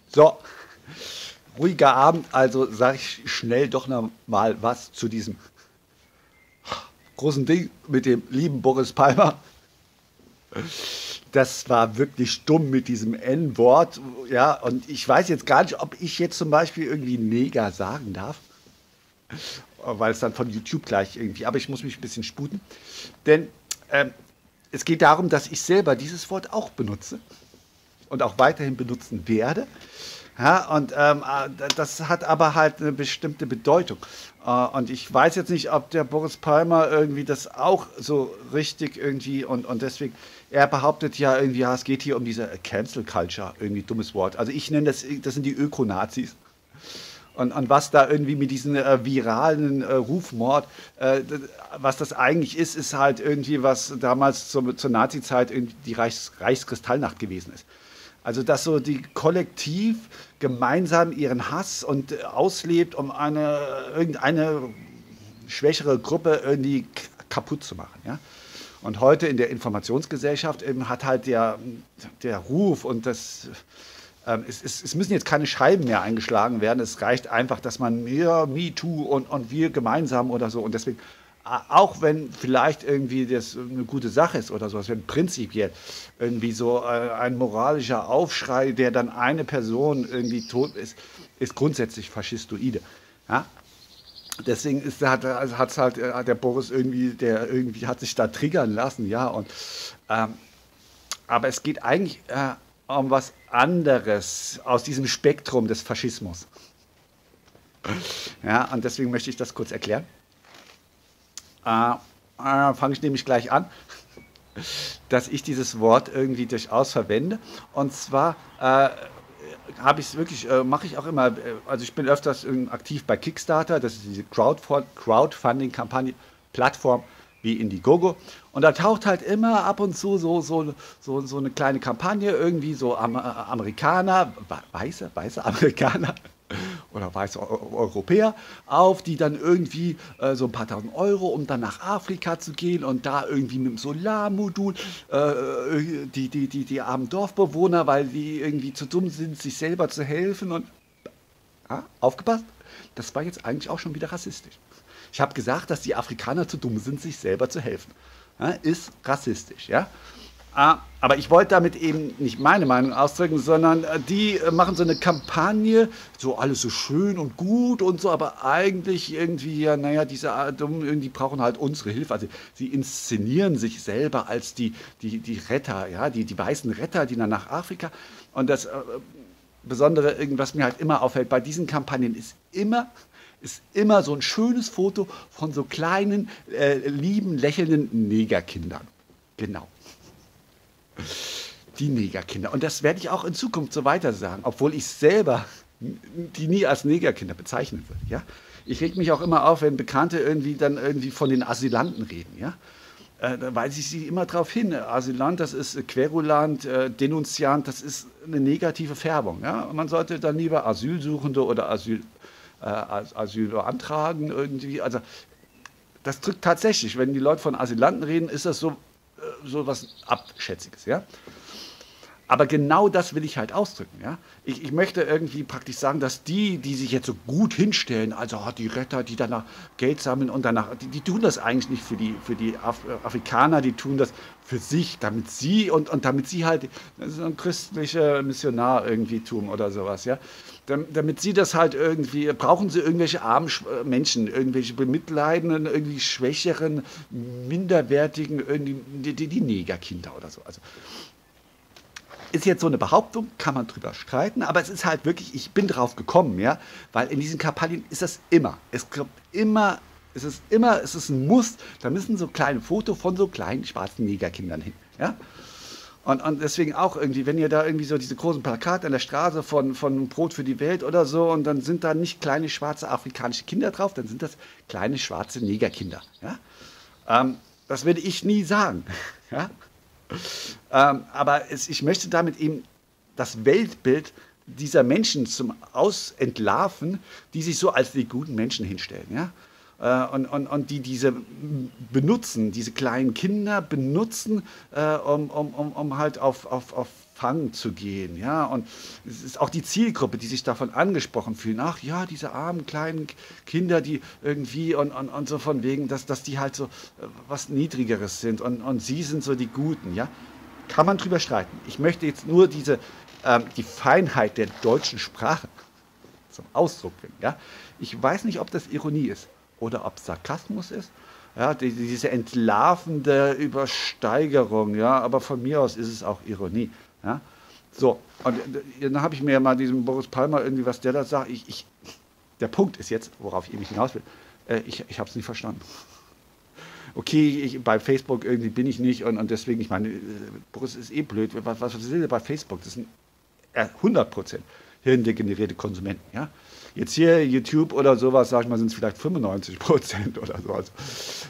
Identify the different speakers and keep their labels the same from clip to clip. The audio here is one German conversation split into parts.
Speaker 1: So, ruhiger Abend, also sage ich schnell doch noch mal was zu diesem großen Ding mit dem lieben Boris Palmer. Das war wirklich dumm mit diesem N-Wort. Ja, und ich weiß jetzt gar nicht, ob ich jetzt zum Beispiel irgendwie Neger sagen darf, weil es dann von YouTube gleich irgendwie, aber ich muss mich ein bisschen sputen. Denn es geht darum, dass ich selber dieses Wort auch benutze und auch weiterhin benutzen werde. Ja, und das hat aber halt eine bestimmte Bedeutung. Und ich weiß jetzt nicht, ob der Boris Palmer irgendwie das auch so richtig irgendwie und deswegen, er behauptet ja irgendwie, ja, es geht hier um diese Cancel Culture, irgendwie dummes Wort. Also ich nenne das sind die Ökonazis. Und was da irgendwie mit diesem viralen Rufmord, was das eigentlich ist, ist halt irgendwie, was damals zur Nazi-Zeit irgendwie die Reichskristallnacht gewesen ist. Also, dass so die kollektiv gemeinsam ihren Hass und auslebt, um irgendeine schwächere Gruppe irgendwie kaputt zu machen. Ja? Und heute in der Informationsgesellschaft eben hat halt der Ruf und es müssen jetzt keine Scheiben mehr eingeschlagen werden. Es reicht einfach, dass man ja, Me Too und wir gemeinsam oder so. Und deswegen, auch wenn vielleicht irgendwie das eine gute Sache ist oder so, es wird prinzipiell irgendwie so ein moralischer Aufschrei, der dann eine Person irgendwie tot ist, ist grundsätzlich faschistoide. Ja? Deswegen hat's halt der Boris irgendwie, der irgendwie hat sich da triggern lassen, ja. Aber es geht eigentlich um was anderes aus diesem Spektrum des Faschismus. Ja, und deswegen möchte ich das kurz erklären. Fange ich nämlich gleich an, dass ich dieses Wort irgendwie durchaus verwende. Und zwar habe ich es wirklich, mache ich auch immer, also ich bin öfters aktiv bei Kickstarter, das ist diese Crowdfunding-Kampagne, Plattform wie Indiegogo. Und da taucht halt immer ab und zu so eine kleine Kampagne, irgendwie so Amerikaner, weiße Amerikaner oder weiße Europäer auf, die dann irgendwie so ein paar tausend Euro, um dann nach Afrika zu gehen und da irgendwie mit dem Solarmodul die armen Dorfbewohner, weil die irgendwie zu dumm sind, sich selber zu helfen und aufgepasst, das war jetzt eigentlich auch schon wieder rassistisch. Ich habe gesagt, dass die Afrikaner zu dumm sind, sich selber zu helfen. Ja, ist rassistisch, ja. Aber ich wollte damit eben nicht meine Meinung ausdrücken, sondern die machen so eine Kampagne, so alles so schön und gut und so, aber eigentlich irgendwie, ja, naja, diese Dummen irgendwie brauchen halt unsere Hilfe. Also sie inszenieren sich selber als die Retter, ja, die weißen Retter, die dann nach Afrika. Und das Besondere, was mir halt immer auffällt bei diesen Kampagnen, ist immer so ein schönes Foto von so kleinen, lieben, lächelnden Negerkindern. Genau. Die Negerkinder. Und das werde ich auch in Zukunft so weiter sagen, obwohl ich selber die nie als Negerkinder bezeichnen würde. Ja? Ich reg mich auch immer auf, wenn Bekannte irgendwie dann irgendwie von den Asylanten reden. Ja? Da weise ich sie immer darauf hin. Asylant, das ist Querulant, Denunziant, das ist eine negative Färbung. Ja? Man sollte dann lieber Asylsuchende oder Asyl beantragen irgendwie. Also das drückt tatsächlich, wenn die Leute von Asylanten reden, ist das so was Abschätziges, ja. Aber genau das will ich halt ausdrücken, ja. Ich möchte irgendwie praktisch sagen, dass die sich jetzt so gut hinstellen, also die Retter, die danach Geld sammeln und danach, die tun das eigentlich nicht für die Afrikaner, die tun das für sich, damit sie und damit sie halt, das ist ein christlicher Missionar irgendwie tun oder sowas, ja. Damit sie das halt irgendwie, brauchen sie irgendwelche armen Menschen, irgendwelche bemitleidenden, irgendwie schwächeren, minderwertigen, irgendwie die Negerkinder oder so. Also ist jetzt so eine Behauptung, kann man drüber streiten, aber es ist halt wirklich, ich bin drauf gekommen, ja, weil in diesen Kampagnen ist das immer. Es kommt immer, es ist ein Muss, da müssen so kleine Fotos von so kleinen schwarzen Negerkindern hin, ja. Und deswegen auch irgendwie, wenn ihr da irgendwie so diese großen Plakate an der Straße von Brot für die Welt oder so und dann sind da nicht kleine schwarze afrikanische Kinder drauf, dann sind das kleine schwarze Negerkinder, ja. Das würde ich nie sagen, ja. Aber ich möchte damit eben das Weltbild dieser Menschen zum Ausentlarven, die sich so als die guten Menschen hinstellen. Ja? Und die diese benutzen, diese kleinen Kinder benutzen, um halt auf Fang zu gehen, ja, und es ist auch die Zielgruppe, die sich davon angesprochen fühlen, ach ja, diese armen kleinen Kinder, die irgendwie und so von wegen, dass die halt so was Niedrigeres sind und sie sind so die Guten, ja, kann man drüber streiten. Ich möchte jetzt nur die Feinheit der deutschen Sprache zum Ausdruck bringen, ja. Ich weiß nicht, ob das Ironie ist oder ob Sarkasmus ist, ja, diese entlarvende Übersteigerung, ja, aber von mir aus ist es auch Ironie. Ja? So, und dann habe ich mir ja mal diesen Boris Palmer irgendwie, was der da sagt, der Punkt ist jetzt, worauf ich eben hinaus will, ich habe es nicht verstanden. Okay, bei Facebook irgendwie bin ich nicht und deswegen, ich meine, Boris ist eh blöd, was will der bei Facebook? Das sind 100% hirndegenerierte Konsumenten, ja. Jetzt hier YouTube oder sowas, sag ich mal, sind es vielleicht 95% oder so. Also,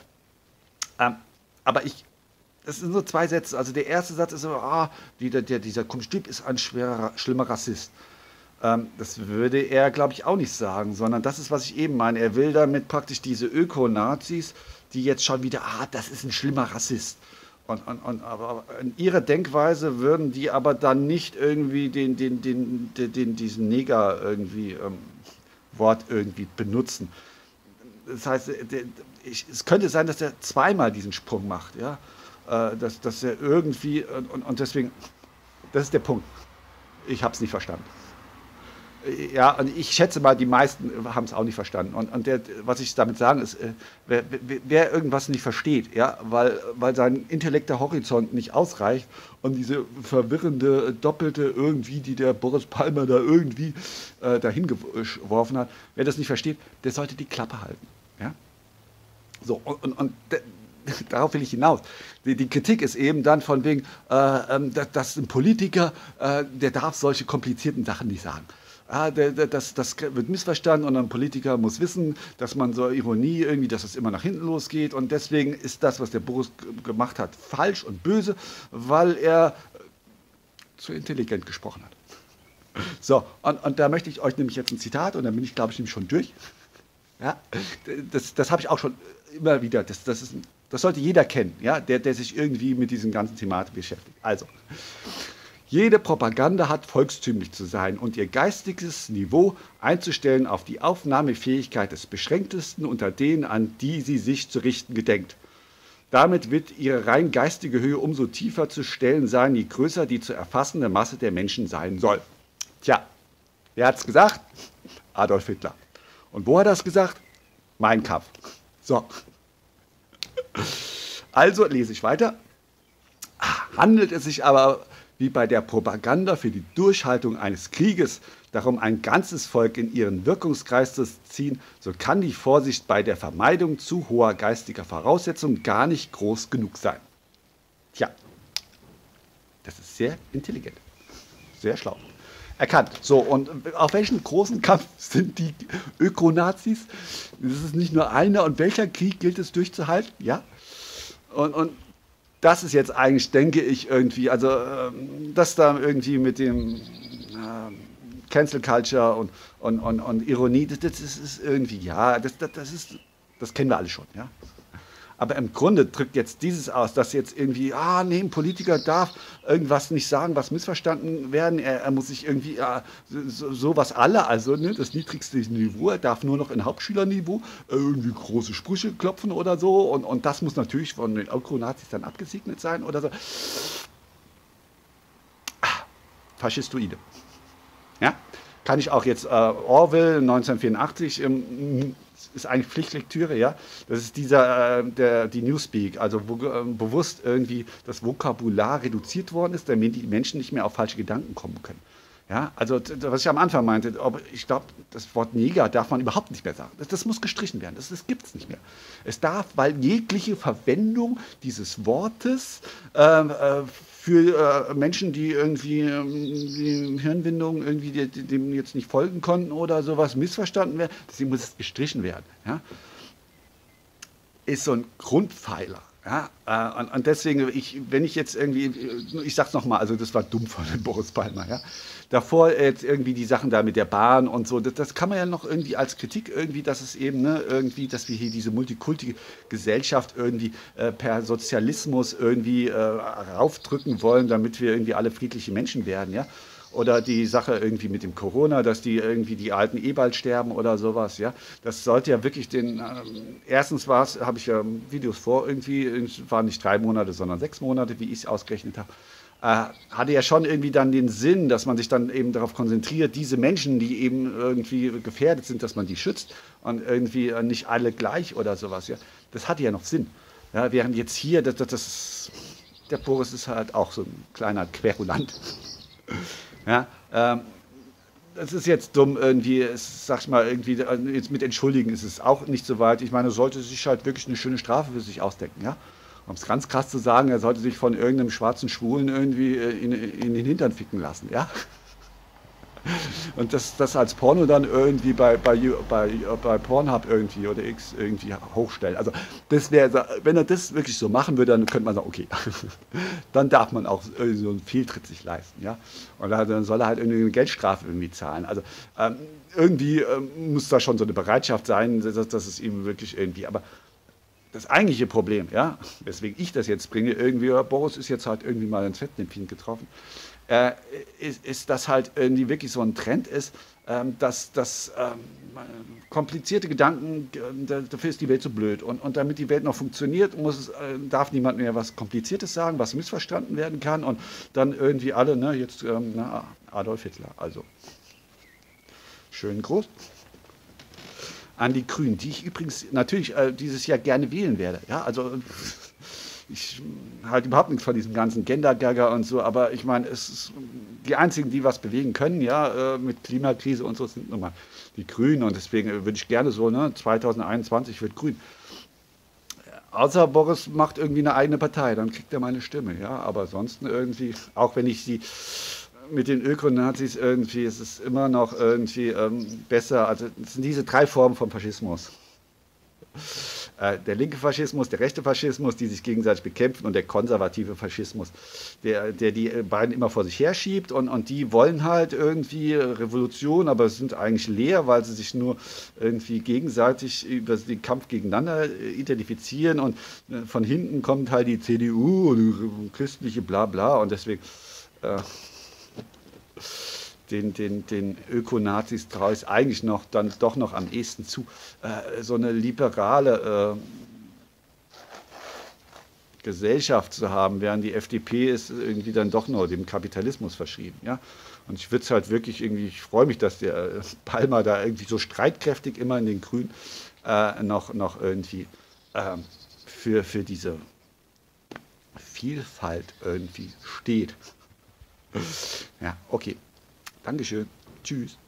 Speaker 1: aber das sind so zwei Sätze. Also der erste Satz ist so, dieser Typ ist ein schlimmer Rassist. Das würde er, glaube ich, auch nicht sagen, sondern das ist, was ich eben meine. Er will damit praktisch diese Öko-Nazis, die jetzt schon wieder, das ist ein schlimmer Rassist. Aber in ihrer Denkweise würden die aber dann nicht irgendwie diesen Neger irgendwie Wort irgendwie benutzen. Das heißt, es könnte sein, dass er zweimal diesen Sprung macht, ja, dass er irgendwie und deswegen, das ist der Punkt. Ich habe es nicht verstanden. Ja, und ich schätze mal, die meisten haben es auch nicht verstanden. Was ich damit sagen ist, wer irgendwas nicht versteht, ja, weil sein intellekter Horizont nicht ausreicht und diese verwirrende Doppelte irgendwie, die der Boris Palmer da irgendwie dahin geworfen hat, wer das nicht versteht, der sollte die Klappe halten. Ja? So, darauf will ich hinaus. Die Kritik ist eben dann von wegen, dass ein Politiker, der darf solche komplizierten Sachen nicht sagen. Das wird missverstanden und ein Politiker muss wissen, dass man so Ironie irgendwie, dass es immer nach hinten losgeht und deswegen ist das, was der Boris gemacht hat, falsch und böse, weil er zu intelligent gesprochen hat. So, und da möchte ich euch nämlich jetzt ein Zitat und dann bin ich, glaube ich, nämlich schon durch. Ja, das habe ich auch schon immer wieder, das sollte jeder kennen, ja, der sich irgendwie mit diesen ganzen Thematik beschäftigt. Also, jede Propaganda hat volkstümlich zu sein und ihr geistiges Niveau einzustellen auf die Aufnahmefähigkeit des Beschränktesten unter denen, an die sie sich zu richten gedenkt. Damit wird ihre rein geistige Höhe umso tiefer zu stellen sein, je größer die zu erfassende Masse der Menschen sein soll. Tja, wer hat's gesagt? Adolf Hitler. Und wo hat er es gesagt? Mein Kampf. So. Also lese ich weiter. Handelt es sich aber wie bei der Propaganda für die Durchhaltung eines Krieges darum, ein ganzes Volk in ihren Wirkungskreis zu ziehen, so kann die Vorsicht bei der Vermeidung zu hoher geistiger Voraussetzungen gar nicht groß genug sein. Tja, das ist sehr intelligent, sehr schlau. Erkannt. So, und auf welchen großen Kampf sind die Ökonazis? Das ist nicht nur einer. Und welcher Krieg gilt es durchzuhalten? Ja. Und das ist jetzt eigentlich, denke ich, irgendwie, also das da irgendwie mit dem Cancel Culture und Ironie, das ist irgendwie, ja, das kennen wir alle schon, ja. Aber im Grunde drückt jetzt dieses aus, dass jetzt irgendwie, ein Politiker darf irgendwas nicht sagen, was missverstanden werden. Er muss sich irgendwie, sowas alle, also ne, das niedrigste Niveau, er darf nur noch in Hauptschülerniveau irgendwie große Sprüche klopfen oder so. Und das muss natürlich von den Ökonazis dann abgesegnet sein oder so. Faschistoide. Ja? Kann ich auch jetzt Orwell 1984 ist eigentlich Pflichtlektüre, ja. Das ist die Newspeak, also wo bewusst irgendwie das Vokabular reduziert worden ist, damit die Menschen nicht mehr auf falsche Gedanken kommen können. Ja, also was ich am Anfang meinte, ich glaube, das Wort Neger darf man überhaupt nicht mehr sagen. Das muss gestrichen werden, das gibt es nicht mehr. Es darf, weil jegliche Verwendung dieses Wortes für Menschen, die irgendwie die Hirnwindung irgendwie dem jetzt nicht folgen konnten oder sowas missverstanden werden, deswegen muss es gestrichen werden. Ja? Ist so ein Grundpfeiler. Ja, und deswegen, wenn ich jetzt irgendwie, ich sag's nochmal, also das war dumm von dem Boris Palmer, ja. Davor jetzt irgendwie die Sachen da mit der Bahn und so, das kann man ja noch irgendwie als Kritik irgendwie, dass es eben, ne, irgendwie, dass wir hier diese Multikulti-Gesellschaft irgendwie per Sozialismus irgendwie raufdrücken wollen, damit wir irgendwie alle friedliche Menschen werden, ja. Oder die Sache irgendwie mit dem Corona, dass die irgendwie die Alten eh bald sterben oder sowas, ja. Das sollte ja wirklich erstens habe ich ja Videos vor irgendwie, es waren nicht 3 Monate, sondern 6 Monate, wie ich es ausgerechnet habe. Hatte ja schon irgendwie dann den Sinn, dass man sich dann eben darauf konzentriert, diese Menschen, die eben irgendwie gefährdet sind, dass man die schützt und irgendwie nicht alle gleich oder sowas, ja. Das hatte ja noch Sinn. Ja, während jetzt hier, der Boris ist halt auch so ein kleiner Querulant. Ja, das ist jetzt dumm irgendwie, sag ich mal, irgendwie, jetzt mit Entschuldigen ist es auch nicht so weit. Ich meine, er sollte sich halt wirklich eine schöne Strafe für sich ausdenken, ja. Um es ganz krass zu sagen, er sollte sich von irgendeinem schwarzen Schwulen irgendwie in den Hintern ficken lassen, ja. Und das als Porno dann irgendwie bei Pornhub irgendwie oder X irgendwie hochstellen. Also das wäre, wenn er das wirklich so machen würde, dann könnte man sagen, okay, dann darf man auch irgendwie so einen Fehltritt sich leisten, ja. Und dann soll er halt irgendwie eine Geldstrafe irgendwie zahlen. Also irgendwie muss da schon so eine Bereitschaft sein, dass es ihm wirklich irgendwie, aber das eigentliche Problem, ja, weswegen ich das jetzt bringe, irgendwie, ja, Boris ist jetzt halt irgendwie mal ins Fettnäpfchen getroffen, äh, ist, dass halt irgendwie wirklich so ein Trend ist, dass komplizierte Gedanken, dafür ist die Welt so blöd. Und damit die Welt noch funktioniert, darf niemand mehr was Kompliziertes sagen, was missverstanden werden kann. Und dann irgendwie alle, ne, jetzt Adolf Hitler. Also schön groß. An die Grünen, die ich übrigens natürlich dieses Jahr gerne wählen werde. Ja, also ich halte überhaupt nichts von diesem ganzen Gender-Gaga und so, aber ich meine, es ist die einzigen, die was bewegen können, ja, mit Klimakrise und so, sind nun mal die Grünen und deswegen würde ich gerne so, ne, 2021 wird Grün. Außer Boris macht irgendwie eine eigene Partei, dann kriegt er meine Stimme, ja, aber ansonsten irgendwie, auch wenn ich sie mit den Ökonazis irgendwie, es ist immer noch irgendwie besser, also es sind diese 3 Formen vom Faschismus. Der linke Faschismus, der rechte Faschismus, die sich gegenseitig bekämpfen und der konservative Faschismus, der die beiden immer vor sich herschiebt und die wollen halt irgendwie Revolution, aber sind eigentlich leer, weil sie sich nur irgendwie gegenseitig über den Kampf gegeneinander identifizieren und von hinten kommt halt die CDU und die christliche Blabla und deswegen den Ökonazis traue ich eigentlich dann doch noch am ehesten zu. So eine liberale Gesellschaft zu haben, während die FDP ist irgendwie dann doch nur dem Kapitalismus verschrieben. Ja? Und ich würde es halt wirklich irgendwie, ich freue mich, dass der Palmer da irgendwie so streitkräftig immer in den Grünen noch irgendwie für diese Vielfalt irgendwie steht. Ja, okay. Dankeschön. Tschüss.